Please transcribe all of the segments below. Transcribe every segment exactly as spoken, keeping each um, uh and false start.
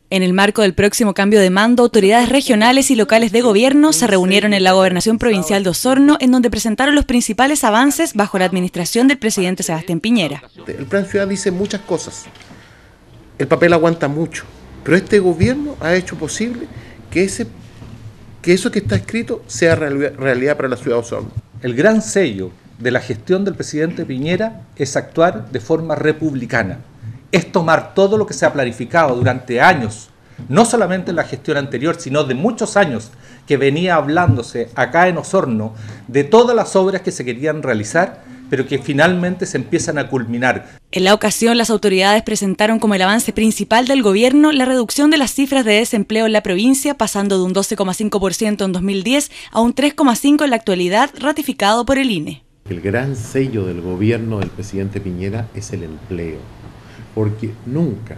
En el marco del próximo cambio de mando, autoridades regionales y locales de gobierno se reunieron en la Gobernación Provincial de Osorno, en donde presentaron los principales avances bajo la administración del presidente Sebastián Piñera. El Plan Ciudad dice muchas cosas, el papel aguanta mucho, pero este gobierno ha hecho posible que, ese, que eso que está escrito sea realidad para la ciudad de Osorno. El gran sello de la gestión del presidente Piñera es actuar de forma republicana. Es tomar todo lo que se ha planificado durante años, no solamente en la gestión anterior, sino de muchos años que venía hablándose acá en Osorno de todas las obras que se querían realizar, pero que finalmente se empiezan a culminar. En la ocasión, las autoridades presentaron como el avance principal del gobierno la reducción de las cifras de desempleo en la provincia, pasando de un doce coma cinco por ciento en dos mil diez a un tres coma cinco por ciento en la actualidad, ratificado por el I N E. El gran sello del gobierno del presidente Piñera es el empleo. Porque nunca,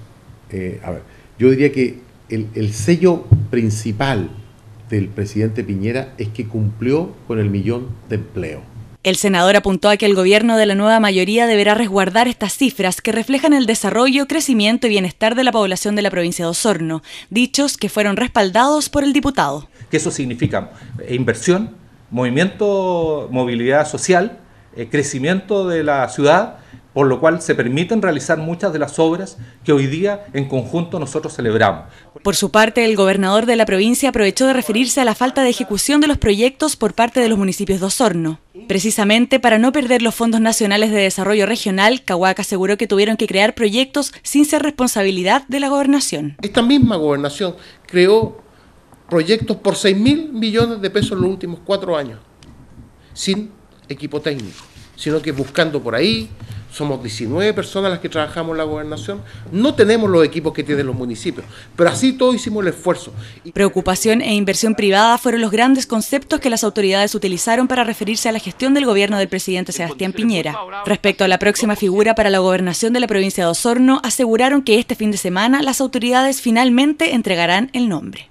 eh, a ver, yo diría que el, el sello principal del presidente Piñera es que cumplió con el millón de empleo. El senador apuntó a que el gobierno de la nueva mayoría deberá resguardar estas cifras que reflejan el desarrollo, crecimiento y bienestar de la población de la provincia de Osorno, dichos que fueron respaldados por el diputado. Que eso significa inversión, movimiento, movilidad social, eh, crecimiento de la ciudad, por lo cual se permiten realizar muchas de las obras que hoy día en conjunto nosotros celebramos. Por su parte, el gobernador de la provincia aprovechó de referirse a la falta de ejecución de los proyectos por parte de los municipios de Osorno. Precisamente para no perder los fondos nacionales de desarrollo regional, Cahuac aseguró que tuvieron que crear proyectos sin ser responsabilidad de la gobernación. Esta misma gobernación creó proyectos por seis mil millones de pesos en los últimos cuatro años, sin equipo técnico, sino que buscando por ahí. Somos diecinueve personas las que trabajamos en la gobernación, no tenemos los equipos que tienen los municipios, pero así todos hicimos el esfuerzo. Preocupación e inversión privada fueron los grandes conceptos que las autoridades utilizaron para referirse a la gestión del gobierno del presidente Sebastián Piñera. Respecto a la próxima figura para la gobernación de la provincia de Osorno, aseguraron que este fin de semana las autoridades finalmente entregarán el nombre.